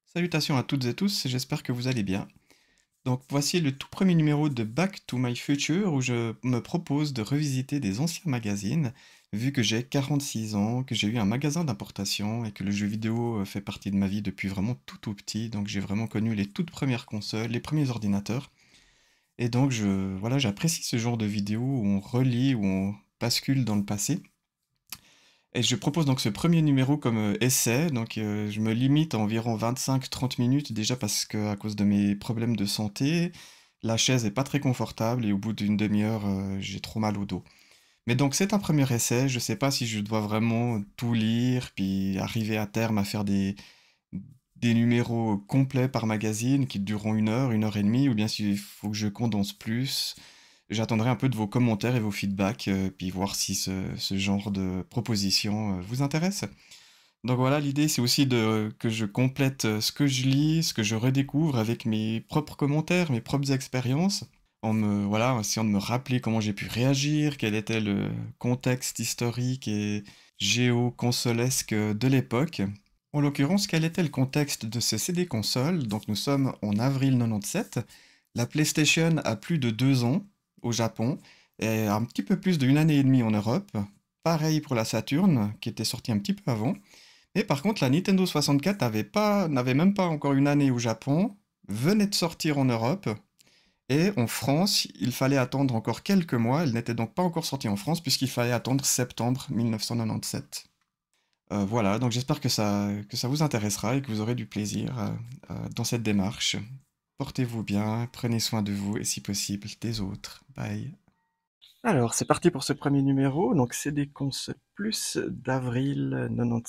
Salutations à toutes et tous, j'espère que vous allez bien. Donc voici le tout premier numéro de Back to My Future où je me propose de revisiter des anciens magazines, vu que j'ai 46 ans, que j'ai eu un magasin d'importation et que le jeu vidéo fait partie de ma vie depuis vraiment tout petit, donc j'ai vraiment connu les toutes premières consoles, les premiers ordinateurs, et donc voilà, j'apprécie ce genre de vidéos où on relit, où on bascule dans le passé. Et je propose donc ce premier numéro comme essai, donc je me limite à environ 25-30 minutes déjà parce que à cause de mes problèmes de santé, la chaise est pas très confortable et au bout d'une demi-heure, j'ai trop mal au dos. Mais donc c'est un premier essai, je sais pas si je dois vraiment tout lire, puis arriver à terme à faire des numéros complets par magazine qui dureront une heure et demie, ou bien s'il faut que je condense plus. J'attendrai un peu de vos commentaires et vos feedbacks, puis voir si ce genre de proposition vous intéresse. Donc voilà, l'idée c'est aussi que je complète ce que je lis, ce que je redécouvre avec mes propres commentaires, mes propres expériences, en essayant de me rappeler comment j'ai pu réagir, quel était le contexte historique et géoconsolesque de l'époque. En l'occurrence, quel était le contexte de ce CD console? Donc nous sommes en avril 97. La PlayStation a plus de 2 ans au Japon et un petit peu plus d'une année et demie en Europe. Pareil pour la Saturn, qui était sortie un petit peu avant. Mais par contre, la Nintendo 64 n'avait même pas encore une année au Japon, venait de sortir en Europe, et en France, il fallait attendre encore quelques mois. Elle n'était donc pas encore sortie en France, puisqu'il fallait attendre septembre 1997. Voilà, donc j'espère que ça vous intéressera et que vous aurez du plaisir dans cette démarche. Portez-vous bien, prenez soin de vous et si possible des autres. Bye. Alors, c'est parti pour ce premier numéro. Donc, c'est des concepts plus d'avril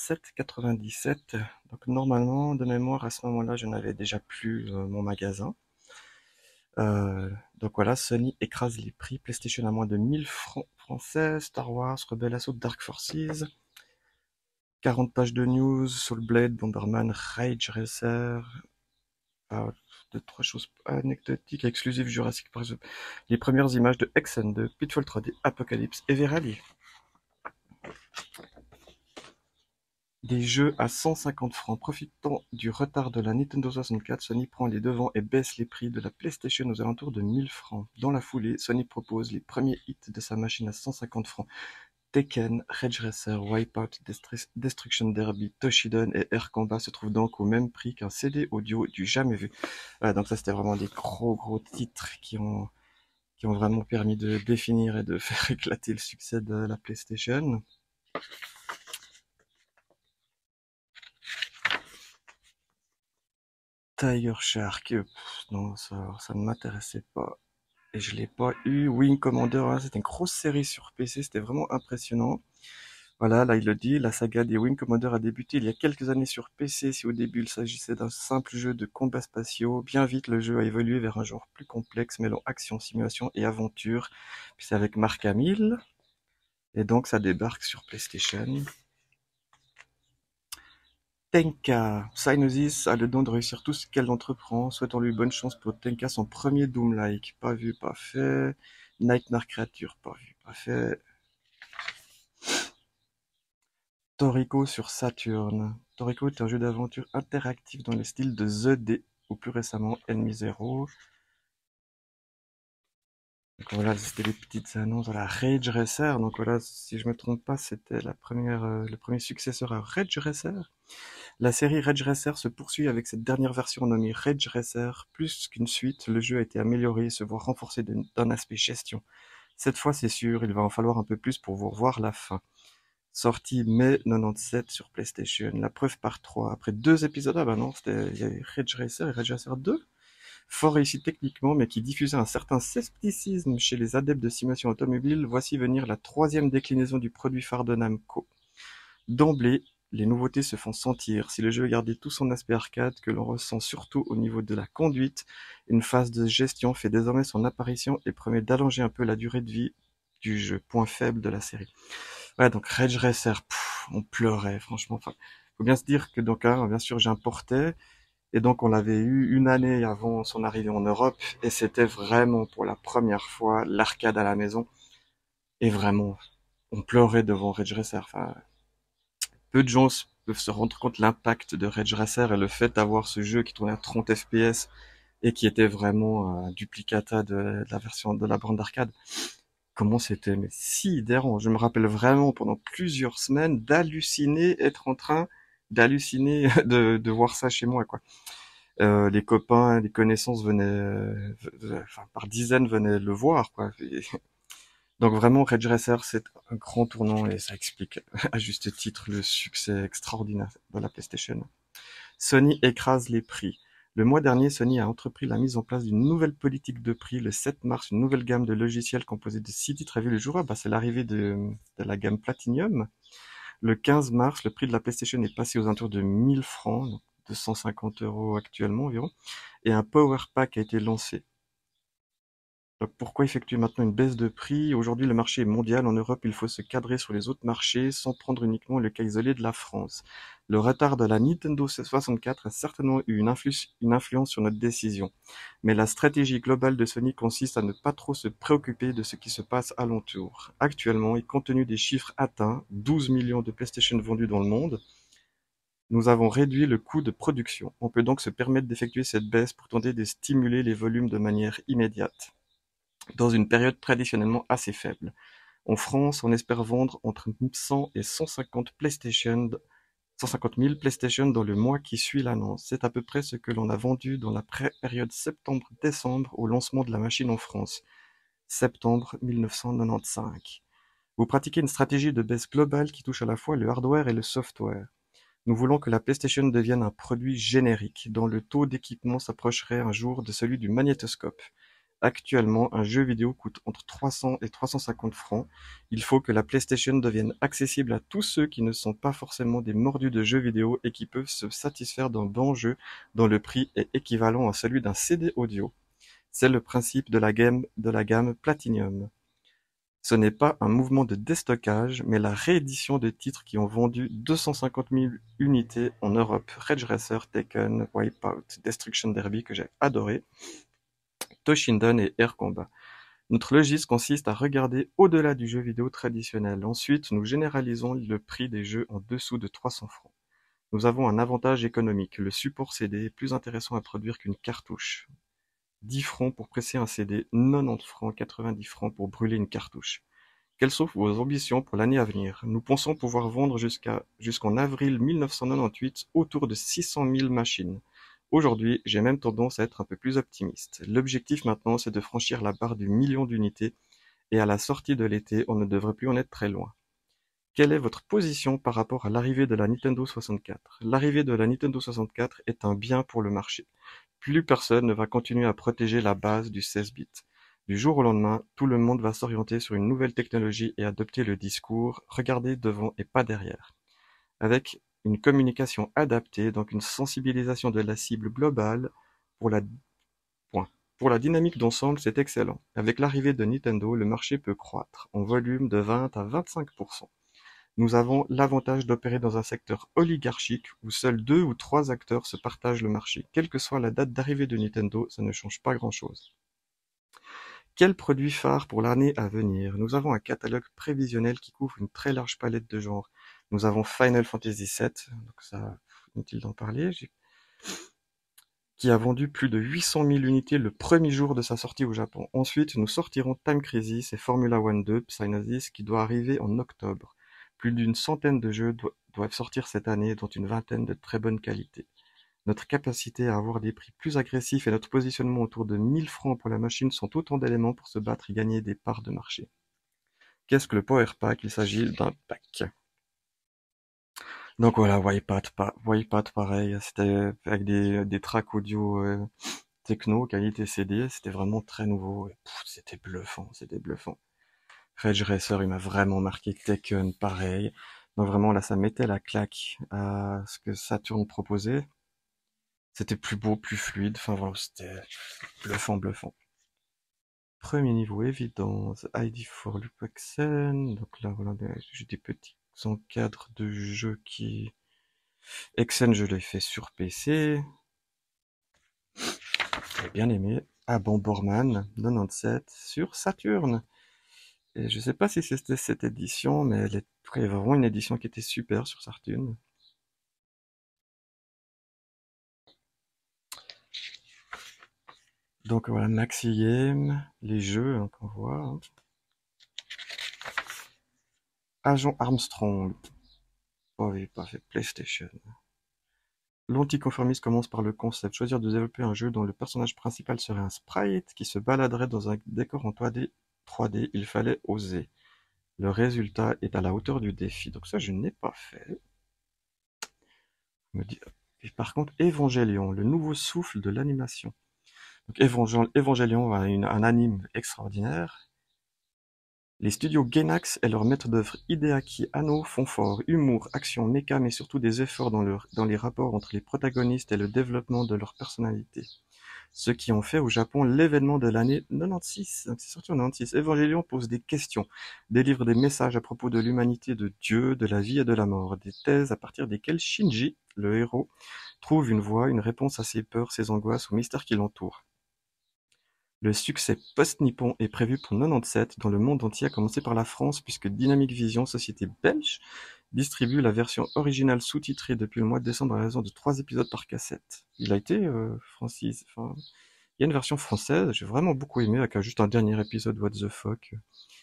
97-97. Donc, normalement, de mémoire, à ce moment-là, je n'avais déjà plus mon magasin. Euh, donc voilà, Sony écrase les prix. PlayStation à moins de 1000 francs français. Star Wars, Rebel Assault, Dark Forces. 40 pages de news. Soul Blade, Bomberman, Rage Racer. euh, Deux, trois choses anecdotiques, exclusives Jurassic Park. Les premières images de Hexen 2, Pitfall 3D, Apocalypse et Verali. Des jeux à 150 francs. Profitant du retard de la Nintendo 64, Sony prend les devants et baisse les prix de la PlayStation aux alentours de 1000 francs. Dans la foulée, Sony propose les premiers hits de sa machine à 150 francs. Tekken, Rage Racer, Wipeout, Destruction Derby, Toshinden et Air Combat se trouvent donc au même prix qu'un CD audio du jamais vu. Voilà, donc ça c'était vraiment des gros titres qui ont vraiment permis de définir et de faire éclater le succès de la PlayStation. Tiger Shark, non, ça ne m'intéressait pas. Et je l'ai pas eu. Wing Commander, hein, c'était une grosse série sur PC, c'était vraiment impressionnant. Voilà, là il le dit, la saga des Wing Commander a débuté il y a quelques années sur PC. Si au début il s'agissait d'un simple jeu de combats spatiaux, bien vite le jeu a évolué vers un genre plus complexe mêlant action, simulation et aventure. Puis c'est avec Mark Hamill, et donc ça débarque sur PlayStation. Tenka. Psygnosis a le don de réussir tout ce qu'elle entreprend. Souhaitons-lui bonne chance pour Tenka, son premier Doom-like. Pas vu, pas fait. Nightmare Creature, pas vu, pas fait. Toriko sur Saturn. Toriko est un jeu d'aventure interactif dans le style de The D, ou plus récemment Enemy Zero. Donc voilà, c'était les petites annonces. Voilà, Rage Racer. Donc voilà, si je me trompe pas, c'était le premier successeur à Rage Racer. La série Rage Racer se poursuit avec cette dernière version nommée Rage Racer. Plus qu'une suite, le jeu a été amélioré et se voit renforcé d'un aspect gestion. Cette fois, c'est sûr, il va en falloir un peu plus pour vous revoir la fin. Sorti mai 97 sur PlayStation. La preuve par 3. Après 2 épisodes, ah bah non, il y avait Rage Racer et Rage Racer 2. Fort réussi techniquement, mais qui diffusait un certain scepticisme chez les adeptes de simulation automobile, voici venir la troisième déclinaison du produit phare de Namco. D'emblée, les nouveautés se font sentir. Si le jeu gardait tout son aspect arcade, que l'on ressent surtout au niveau de la conduite, une phase de gestion fait désormais son apparition et promet d'allonger un peu la durée de vie du jeu, point faible de la série. Ouais, donc Rage Racer, on pleurait, franchement. Enfin, faut bien se dire que donc, hein, bien sûr, j'importais, et donc on l'avait eu une année avant son arrivée en Europe, et c'était vraiment pour la première fois l'arcade à la maison, et vraiment, on pleurait devant Rage Racer. Enfin, peu de gens peuvent se rendre compte de l'impact de Ridge Racer et le fait d'avoir ce jeu qui tournait à 30 FPS et qui était vraiment un duplicata de la version de la bande d'arcade. Comment c'était, mais sidérant. Je me rappelle vraiment pendant plusieurs semaines d'halluciner, être en train d'halluciner de voir ça chez moi, quoi. Les copains, les connaissances venaient, enfin, par dizaines venaient le voir, quoi. Donc vraiment, Ridge Racer, c'est un grand tournant et ça explique à juste titre le succès extraordinaire de la PlayStation. Sony écrase les prix. Le mois dernier, Sony a entrepris la mise en place d'une nouvelle politique de prix. Le 7 mars, une nouvelle gamme de logiciels composée de 6 titres a vu le jour. Ah, bah, c'est l'arrivée de la gamme Platinum. Le 15 mars, le prix de la PlayStation est passé aux alentours de 1000 francs, donc 250 € actuellement environ, et un Power Pack a été lancé. Donc pourquoi effectuer maintenant une baisse de prix? Aujourd'hui, le marché est mondial. En Europe, il faut se cadrer sur les autres marchés sans prendre uniquement le cas isolé de la France. Le retard de la Nintendo 64 a certainement eu une influence sur notre décision. Mais la stratégie globale de Sony consiste à ne pas trop se préoccuper de ce qui se passe alentour. Actuellement, et compte tenu des chiffres atteints, 12 millions de PlayStation vendus dans le monde, nous avons réduit le coût de production. On peut donc se permettre d'effectuer cette baisse pour tenter de stimuler les volumes de manière immédiate dans une période traditionnellement assez faible. En France, on espère vendre entre 100 et 150 000 PlayStation dans le mois qui suit l'annonce. C'est à peu près ce que l'on a vendu dans la période septembre-décembre au lancement de la machine en France. Septembre 1995. Vous pratiquez une stratégie de baisse globale qui touche à la fois le hardware et le software. Nous voulons que la PlayStation devienne un produit générique, dont le taux d'équipement s'approcherait un jour de celui du magnétoscope. Actuellement, un jeu vidéo coûte entre 300 et 350 francs. Il faut que la PlayStation devienne accessible à tous ceux qui ne sont pas forcément des mordus de jeux vidéo et qui peuvent se satisfaire d'un bon jeu dont le prix est équivalent à celui d'un CD audio. C'est le principe de la gamme Platinum. Ce n'est pas un mouvement de déstockage, mais la réédition de titres qui ont vendu 250 000 unités en Europe. Ridge Racer, Tekken, Wipeout, Destruction Derby que j'ai adoré, Toshinden et Air Combat. Notre logisme consiste à regarder au-delà du jeu vidéo traditionnel. Ensuite, nous généralisons le prix des jeux en dessous de 300 francs. Nous avons un avantage économique. Le support CD est plus intéressant à produire qu'une cartouche. 10 francs pour presser un CD, 90 francs, 90 francs pour brûler une cartouche. Quelles sont vos ambitions pour l'année à venir? Nous pensons pouvoir vendre jusqu'en avril 1998 autour de 600 000 machines. Aujourd'hui, j'ai même tendance à être un peu plus optimiste. L'objectif maintenant, c'est de franchir la barre du million d'unités et à la sortie de l'été, on ne devrait plus en être très loin. Quelle est votre position par rapport à l'arrivée de la Nintendo 64? L'arrivée de la Nintendo 64 est un bien pour le marché. Plus personne ne va continuer à protéger la base du 16 bits. Du jour au lendemain, tout le monde va s'orienter sur une nouvelle technologie et adopter le discours «regarder devant et pas derrière», avec une communication adaptée, donc une sensibilisation de la cible globale pour la point. Pour la dynamique d'ensemble, c'est excellent. Avec l'arrivée de Nintendo, le marché peut croître en volume de 20 à 25%. Nous avons l'avantage d'opérer dans un secteur oligarchique où seuls 2 ou 3 acteurs se partagent le marché. Quelle que soit la date d'arrivée de Nintendo, ça ne change pas grand-chose. Quel produit phare pour l'année à venir? Nous avons un catalogue prévisionnel qui couvre une très large palette de genres. Nous avons Final Fantasy VII, donc ça, inutile d'en parler, qui a vendu plus de 800 000 unités le premier jour de sa sortie au Japon. Ensuite, nous sortirons Time Crisis et Formula One 2 Psygnosis qui doit arriver en octobre. Plus d'une centaine de jeux doivent sortir cette année, dont une vingtaine de très bonne qualité. Notre capacité à avoir des prix plus agressifs et notre positionnement autour de 1000 francs pour la machine sont autant d'éléments pour se battre et gagner des parts de marché. Qu'est-ce que le Power Pack? Il s'agit d'un pack. Donc voilà, Wipeout pareil, c'était avec des tracks audio techno, qualité CD, c'était vraiment très nouveau. Et c'était bluffant, c'était bluffant. Ridge Racer, il m'a vraiment marqué. Tekken, pareil. Donc vraiment là, ça mettait la claque à ce que Saturn proposait. C'était plus beau, plus fluide. Enfin voilà, c'était bluffant, bluffant. Premier niveau, évidence. ID for Lupaxen. Donc là, voilà, j'ai des petits encadres de jeux qui... Exen, je l'ai fait sur PC. J'ai bien aimé. Ah bon, Borman, 97, sur Saturn. Et je sais pas si c'était cette édition, mais il y avait vraiment une édition qui était super sur Saturn. Donc voilà, Maxi Game, les jeux hein, qu'on voit. Hein. Agent Armstrong. Oh oui, pas fait PlayStation. L'anticonformisme commence par le concept. Choisir de développer un jeu dont le personnage principal serait un sprite qui se baladerait dans un décor en 3D. Il fallait oser. Le résultat est à la hauteur du défi. Donc ça, je n'ai pas fait. Et par contre, Evangelion, le nouveau souffle de l'animation. Donc Evangelion a un anime extraordinaire. Les studios Gainax et leur maître d'œuvre Hideaki Anno font fort. Humour, action, méca, mais surtout des efforts dans les rapports entre les protagonistes et le développement de leur personnalité. Ce qui ont fait au Japon l'événement de l'année 96. Donc c'est sorti en 96. Evangelion pose des questions, délivre des messages à propos de l'humanité, de Dieu, de la vie et de la mort. Des thèses à partir desquelles Shinji, le héros, trouve une voie, une réponse à ses peurs, ses angoisses, aux mystères qui l'entourent. Le succès post-nippon est prévu pour 97 dans le monde entier, à commencer par la France, puisque Dynamic Vision, société belge, distribue la version originale sous-titrée depuis le mois de décembre à raison de 3 épisodes par cassette. Il a été francis. Enfin, il y a une version française, j'ai vraiment beaucoup aimé, avec juste un dernier épisode What the fuck.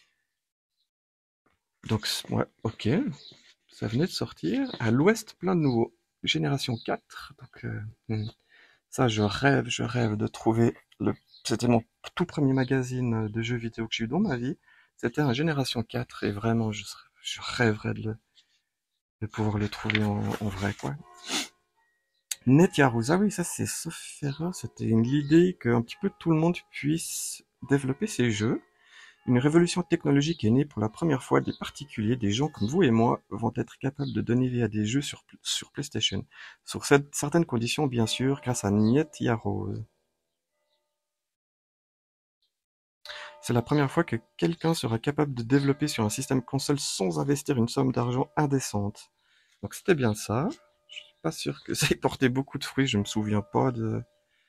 Donc, ouais, ok. Ça venait de sortir. À l'Ouest, plein de nouveaux. Génération 4. Donc, ça, je rêve de trouver le. C'était mon tout premier magazine de jeux vidéo que j'ai eu dans ma vie. C'était un Génération 4 et vraiment, je rêverais de pouvoir le trouver en vrai, quoi. NetYarouz, ah oui, ça c'est sauf erreur, c'était l'idée qu'un petit peu tout le monde puisse développer ses jeux. Une révolution technologique est née pour la première fois. Des particuliers, des gens comme vous et moi, vont être capables de donner vie à des jeux sur PlayStation. Sur certaines conditions, bien sûr, grâce à NetYarouz. C'est la première fois que quelqu'un sera capable de développer sur un système console sans investir une somme d'argent indécente. Donc c'était bien ça. Je suis pas sûr que ça ait porté beaucoup de fruits. Je me souviens pas de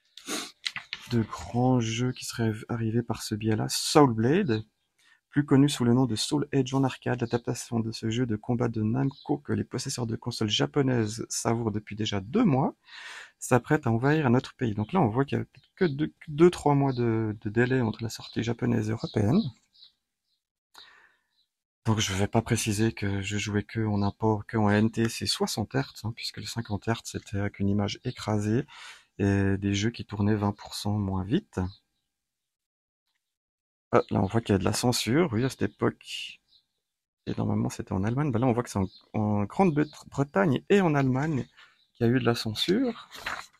grands jeux qui seraient arrivés par ce biais-là. Soul Blade, plus connu sous le nom de Soul Edge en arcade, l'adaptation de ce jeu de combat de Namco que les possesseurs de consoles japonaises savourent depuis déjà 2 mois, s'apprête à envahir un autre pays. Donc là, on voit qu'il y a que 2-3 mois de délai entre la sortie japonaise et européenne. Donc je vais pas préciser que je jouais que en import, que en NTSC 60 Hz, hein, puisque le 50 Hz c'était avec une image écrasée et des jeux qui tournaient 20% moins vite. Ah, là on voit qu'il y a de la censure, oui, à cette époque, et normalement c'était en Allemagne, bah là on voit que c'est en Grande-Bretagne et en Allemagne qu'il y a eu de la censure.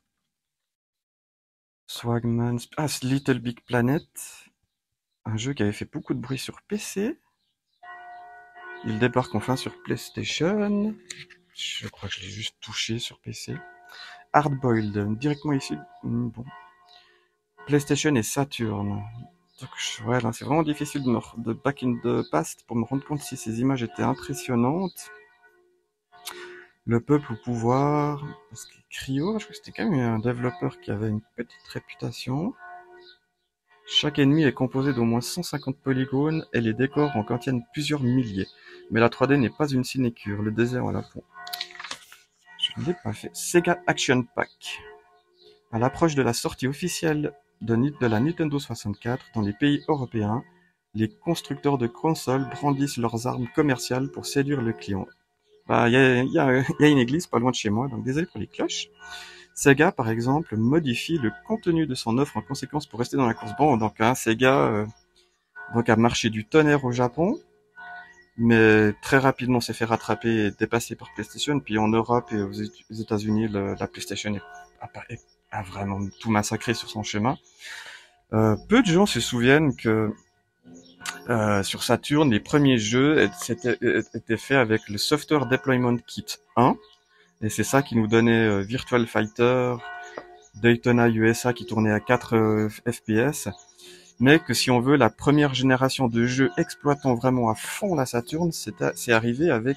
Swagman, Little Big Planet, un jeu qui avait fait beaucoup de bruit sur PC. Il débarque enfin sur PlayStation. Je crois que je l'ai juste touché sur PC. Hardboiled, directement issu. Bon. PlayStation et Saturn. Donc, ouais, là, c'est vraiment difficile de back in the past pour me rendre compte si ces images étaient impressionnantes. Le peuple au pouvoir. Parce que Cryo, je crois que c'était quand même un développeur qui avait une petite réputation. Chaque ennemi est composé d'au moins 150 polygones et les décors en contiennent plusieurs milliers. Mais la 3D n'est pas une sinécure, le désert à la fond. Je ne l'ai pas fait. Sega Action Pack. À l'approche de la sortie officielle de la Nintendo 64 dans les pays européens, les constructeurs de consoles brandissent leurs armes commerciales pour séduire le client. Bah, y a une église pas loin de chez moi, donc désolé pour les cloches. Sega, par exemple, modifie le contenu de son offre en conséquence pour rester dans la course. Bon, donc Sega a marché du tonnerre au Japon, mais très rapidement s'est fait rattraper et dépasser par PlayStation. Puis en Europe et aux États-Unis, la PlayStation a vraiment tout massacré sur son chemin. Peu de gens se souviennent que sur Saturn, les premiers jeux étaient faits avec le Software Deployment Kit 1, et c'est ça qui nous donnait Virtual Fighter, Daytona USA qui tournait à 4 FPS, mais que si on veut, la première génération de jeux exploitant vraiment à fond la Saturn, c'est arrivé avec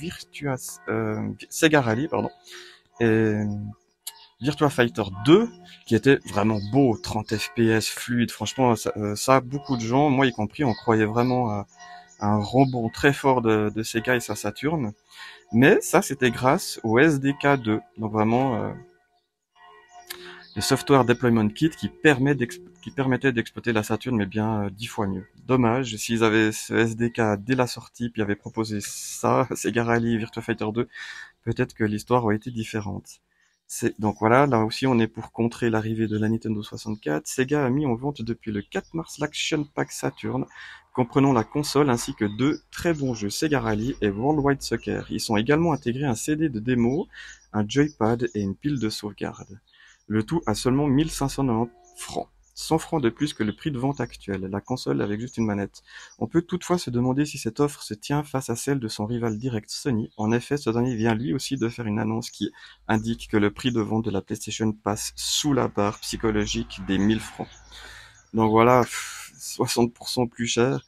Sega Rally, pardon, et Virtua Fighter 2, qui était vraiment beau, 30 FPS, fluide, franchement, ça, beaucoup de gens, moi y compris, on croyait vraiment à un rebond très fort de Sega et sa Saturn, mais ça c'était grâce au SDK 2, donc vraiment le Software Deployment Kit qui permettait d'exploiter la Saturn, mais bien 10 fois mieux. Dommage, s'ils avaient ce SDK dès la sortie, puis avaient proposé ça, Sega Rally Virtua Fighter 2, peut-être que l'histoire aurait été différente. Donc voilà, là aussi on est pour contrer l'arrivée de la Nintendo 64. Sega a mis en vente depuis le 4 mars l'Action Pack Saturn, comprenant la console ainsi que 2 très bons jeux Sega Rally et Worldwide Soccer. Ils sont également intégrés un CD de démo, un joypad et une pile de sauvegarde. Le tout à seulement 1590 francs. 100 francs de plus que le prix de vente actuel, la console avec juste une manette. On peut toutefois se demander si cette offre se tient face à celle de son rival direct Sony. En effet, ce dernier vient lui aussi de faire une annonce qui indique que le prix de vente de la PlayStation passe sous la barre psychologique des 1000 francs. Donc voilà, 60% plus cher,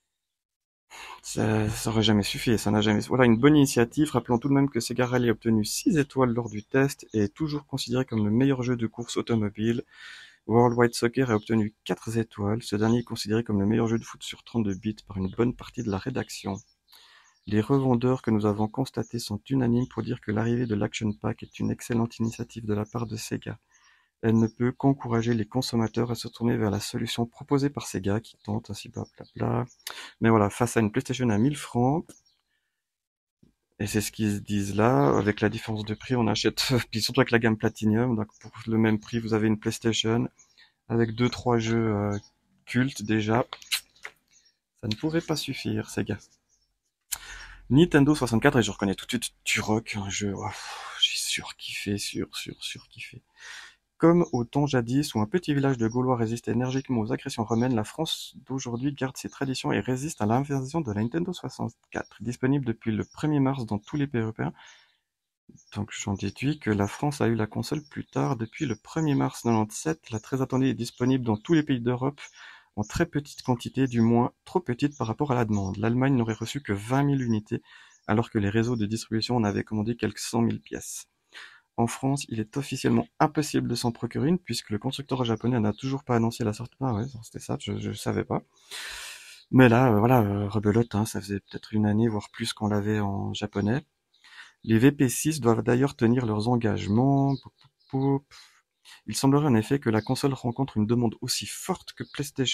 ça aurait jamais suffi, et ça n'a jamais... Voilà une bonne initiative. Rappelons tout de même que Sega Rally a obtenu 6 étoiles lors du test et est toujours considéré comme le meilleur jeu de course automobile. Worldwide Soccer a obtenu 4 étoiles. Ce dernier est considéré comme le meilleur jeu de foot sur 32 bits par une bonne partie de la rédaction. Les revendeurs que nous avons constatés sont unanimes pour dire que l'arrivée de l'Action Pack est une excellente initiative de la part de Sega. Elle ne peut qu'encourager les consommateurs à se tourner vers la solution proposée par Sega qui tente ainsi blablabla. Mais voilà, face à une PlayStation à 1000 francs, et c'est ce qu'ils se disent là, avec la différence de prix, on achète, puis surtout avec la gamme Platinum, donc pour le même prix, vous avez une PlayStation avec 2-3 jeux cultes déjà. Ça ne pourrait pas suffire, Sega. Nintendo 64, et je reconnais tout de suite Turok, un jeu, j'ai surkiffé. Comme au temps jadis où un petit village de Gaulois résistait énergiquement aux agressions romaines, la France d'aujourd'hui garde ses traditions et résiste à l'invasion de la Nintendo 64. Disponible depuis le 1er mars dans tous les pays européens. Donc j'en déduis que la France a eu la console plus tard. Depuis le 1er mars 97, la très attendue est disponible dans tous les pays d'Europe en très petite quantité, du moins trop petite par rapport à la demande. L'Allemagne n'aurait reçu que 20 000 unités, alors que les réseaux de distribution en avaient commandé quelques 100 000 pièces. En France, il est officiellement impossible de s'en procurer une puisque le constructeur japonais n'a toujours pas annoncé la sortie. Ah ouais, c'était ça, je savais pas. Mais là, voilà, rebelote, hein, ça faisait peut-être une année, voire plus qu'on l'avait en japonais. Les VP6 doivent d'ailleurs tenir leurs engagements. Il semblerait en effet que la console rencontre une demande aussi forte que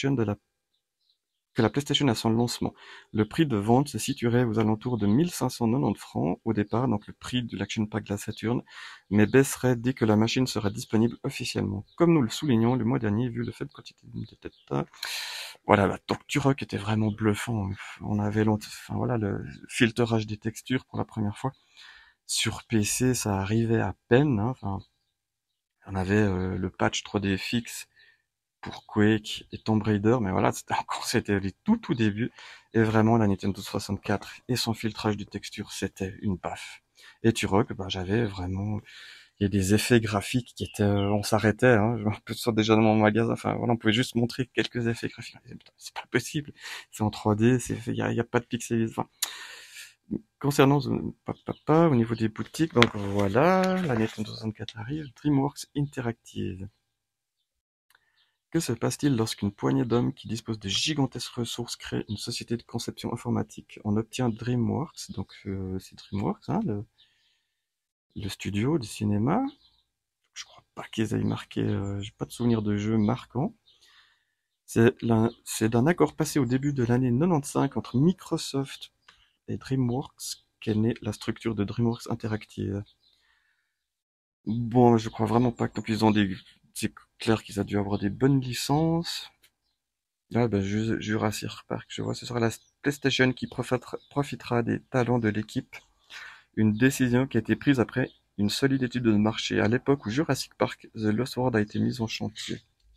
la PlayStation à son lancement. Le prix de vente se situerait aux alentours de 1590 francs au départ, donc le prix de l'Action Pack de la Saturn, mais baisserait dès que la machine sera disponible officiellement. Comme nous le soulignons le mois dernier, vu le fait que voilà, la Turok était vraiment bluffant. On avait enfin voilà, le filtrage des textures pour la première fois. Sur PC, ça arrivait à peine, hein. Enfin, on avait le patch 3D fixe pour Quake et Tomb Raider, mais voilà, c'était les tout début, et vraiment la Nintendo 64 et son filtrage de texture, c'était une baffe. Et Turok, j'avais vraiment, il y a des effets graphiques qui étaient, on s'arrêtait, hein, je peux sortir déjà dans mon magasin, enfin voilà, on pouvait juste montrer quelques effets graphiques. C'est pas possible, c'est en 3D, il y a pas de pixels. Enfin, concernant au niveau des boutiques, donc voilà, la Nintendo 64 arrive, DreamWorks Interactive. Que se passe-t-il lorsqu'une poignée d'hommes qui disposent de gigantesques ressources crée une société de conception informatique? On obtient DreamWorks, donc c'est DreamWorks, hein, le studio du cinéma. Je crois pas qu'ils aient marqué, j'ai pas de souvenir de jeu marquant. C'est d'un accord passé au début de l'année 95 entre Microsoft et DreamWorks qu'est née la structure de DreamWorks Interactive. Bon, je crois vraiment pas que ils ont des... C'est clair qu'ils ont dû avoir des bonnes licences. Ah Jurassic Park, je vois, ce sera la PlayStation qui profitera des talents de l'équipe. Une décision qui a été prise après une solide étude de marché à l'époque où Jurassic Park The Lost World a été mise en chantier.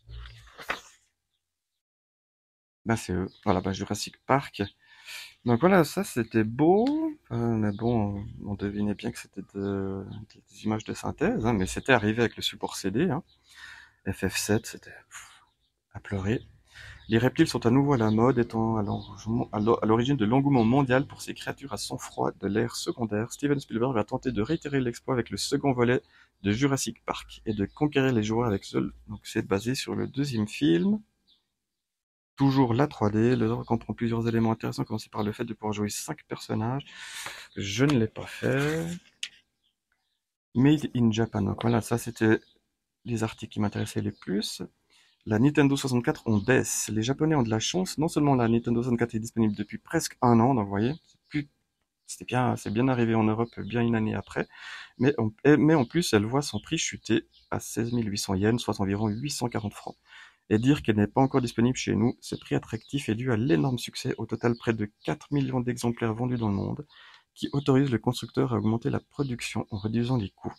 C'est eux. Voilà, Jurassic Park. Donc voilà, ça c'était beau, mais bon, on devinait bien que c'était des images de synthèse, hein, mais c'était arrivé avec le support CD, hein. FF7, c'était à pleurer. Les reptiles sont à nouveau à la mode, étant à l'origine de l'engouement mondial pour ces créatures à sang froid de l'ère secondaire. Steven Spielberg va tenter de réitérer l'exploit avec le second volet de Jurassic Park et de conquérir les joueurs avec seul. Donc c'est basé sur le deuxième film. Toujours la 3D, l'œuvre comprend plusieurs éléments intéressants, commencer par le fait de pouvoir jouer 5 personnages. Je ne l'ai pas fait. Made in Japan. Donc voilà, ça c'était les articles qui m'intéressaient les plus. La Nintendo 64 on baisse. Les Japonais ont de la chance. Non seulement la Nintendo 64 est disponible depuis presque un an, donc vous voyez, c'est bien arrivé en Europe bien une année après, mais en plus elle voit son prix chuter à 16 800 yens, soit environ 840 francs. Et dire qu'elle n'est pas encore disponible chez nous, ce prix attractif est dû à l'énorme succès, au total près de 4 millions d'exemplaires vendus dans le monde, qui autorise le constructeur à augmenter la production en réduisant les coûts.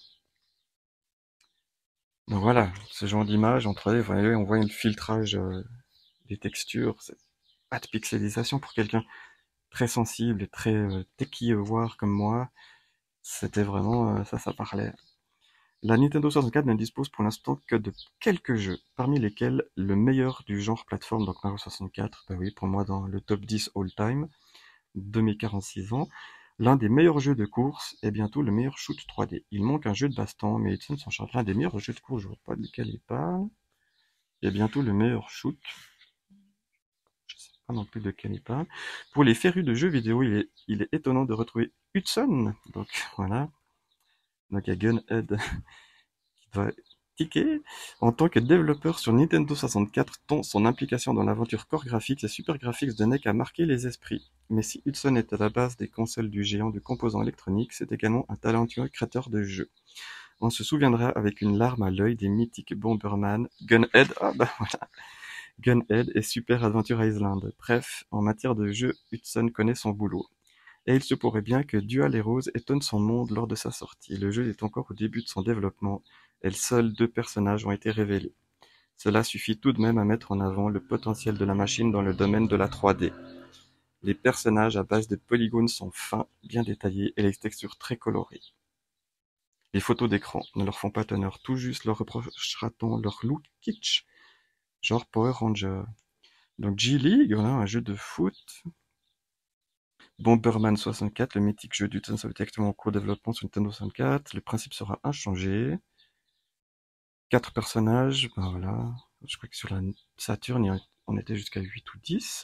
Donc voilà, ce genre d'image en 3D, vous voyez, on voit le filtrage des textures, c'est pas de pixelisation pour quelqu'un très sensible et très techie voir comme moi. C'était vraiment, ça parlait. La Nintendo 64 ne dispose pour l'instant que de quelques jeux, parmi lesquels le meilleur du genre plateforme, donc Mario 64, bah oui, pour moi dans le top 10 all-time, de mes 46 ans, l'un des meilleurs jeux de course et bientôt le meilleur shoot 3D. Il manque un jeu de baston, mais Edson s'en charge. L'un des meilleurs jeux de course, je vois pas lequel il parle. Et bientôt le meilleur shoot. Je sais pas non plus de quel il parle. Pour les férus de jeux vidéo, il est étonnant de retrouver Hudson. Donc voilà. Donc il y a Gunhead qui doit ticker. En tant que développeur sur Nintendo 64, tant son implication dans l'aventure Core Graphics et Super Graphics de NEC a marqué les esprits. Mais si Hudson est à la base des consoles du géant de composants électroniques, c'est également un talentueux créateur de jeux. On se souviendra avec une larme à l'œil des mythiques Bomberman, Gunhead, voilà, Gunhead et Super Adventure Island. Bref, en matière de jeux, Hudson connaît son boulot. Et il se pourrait bien que Dual Heroes étonne son monde lors de sa sortie. Le jeu est encore au début de son développement, et seuls 2 personnages ont été révélés. Cela suffit tout de même à mettre en avant le potentiel de la machine dans le domaine de la 3D. Les personnages à base de polygones sont fins, bien détaillés, et les textures très colorées. Les photos d'écran ne leur font pas honneur, tout juste leur reprochera-t-on leur look kitsch, genre Power Ranger. Donc G-League, voilà, un jeu de foot. Bomberman 64, le mythique jeu du Hudson, est actuellement en cours de développement sur Nintendo 64. Le principe sera inchangé. 4 personnages, ben voilà. Je crois que sur la Saturn, on était jusqu'à 8 ou 10.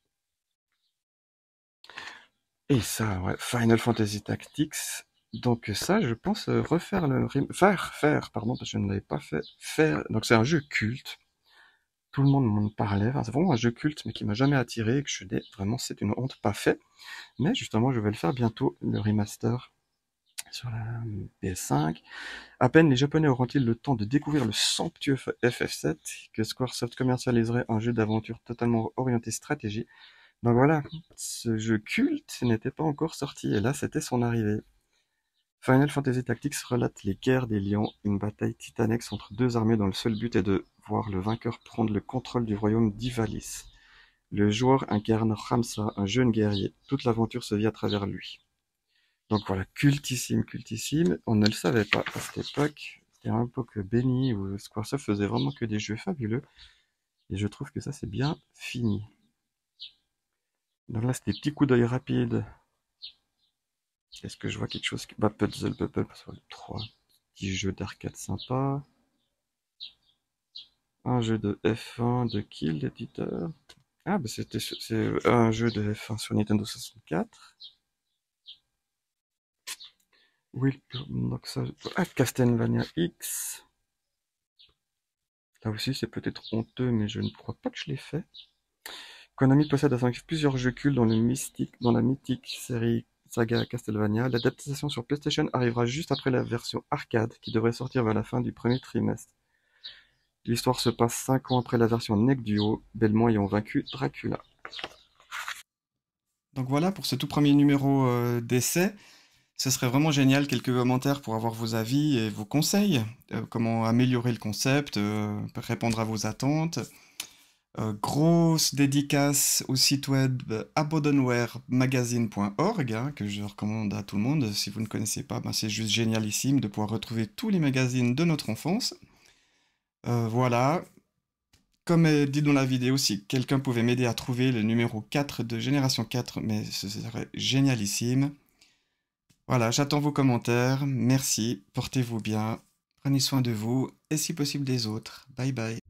Et ça, ouais, Final Fantasy Tactics. Donc ça, je pense refaire faire, pardon, parce que je ne l'avais pas fait. Faire. Donc c'est un jeu culte. Tout le monde m'en parlait. Enfin, c'est vraiment un jeu culte, mais qui m'a jamais attiré et que je dis vraiment, c'est une honte pas fait. Mais justement, je vais le faire bientôt, le remaster sur la PS5. À peine les Japonais auront-ils le temps de découvrir le somptueux FF7 que Squaresoft commercialiserait un jeu d'aventure totalement orienté stratégie. Donc voilà, ce jeu culte n'était pas encore sorti et là c'était son arrivée. Final Fantasy Tactics relate les guerres des lions, une bataille titanesque entre 2 armées dont le seul but est de voir le vainqueur prendre le contrôle du royaume d'Ivalice. Le joueur incarne Ramsa, un jeune guerrier. Toute l'aventure se vit à travers lui. Donc voilà, cultissime, cultissime. On ne le savait pas à cette époque. C'était une époque bénie où Squaresoft faisait vraiment que des jeux fabuleux. Et je trouve que ça, c'est bien fini. Donc là, c'est des petits coups d'œil rapides. Est-ce que je vois quelque chose qui... Bah, Puzzle Bubble, parce que 3 petits jeux d'arcade sympa. Un jeu de F1 de Kill, l'éditeur. Ah, bah c'est un jeu de F1 sur Nintendo 64. Oui, donc ça... Ah, Castlevania X. Là aussi, c'est peut-être honteux, mais je ne crois pas que je l'ai fait. Konami possède à son actif plusieurs jeux cultes dans la mythique série saga Castlevania. L'adaptation sur PlayStation arrivera juste après la version arcade, qui devrait sortir vers la fin du premier trimestre. L'histoire se passe 5 ans après la version NEC Duo, Belmont ayant vaincu Dracula. Donc voilà pour ce tout premier numéro d'essai. Ce serait vraiment génial, quelques commentaires pour avoir vos avis et vos conseils. Comment améliorer le concept, répondre à vos attentes. Grosse dédicace au site web abandonwaremagazine.org, hein, que je recommande à tout le monde. Si vous ne connaissez pas, ben c'est juste génialissime de pouvoir retrouver tous les magazines de notre enfance. Voilà. Comme dit dans la vidéo, si quelqu'un pouvait m'aider à trouver le numéro 4 de Génération 4, mais ce serait génialissime. Voilà, j'attends vos commentaires. Merci, portez-vous bien, prenez soin de vous et si possible des autres. Bye bye.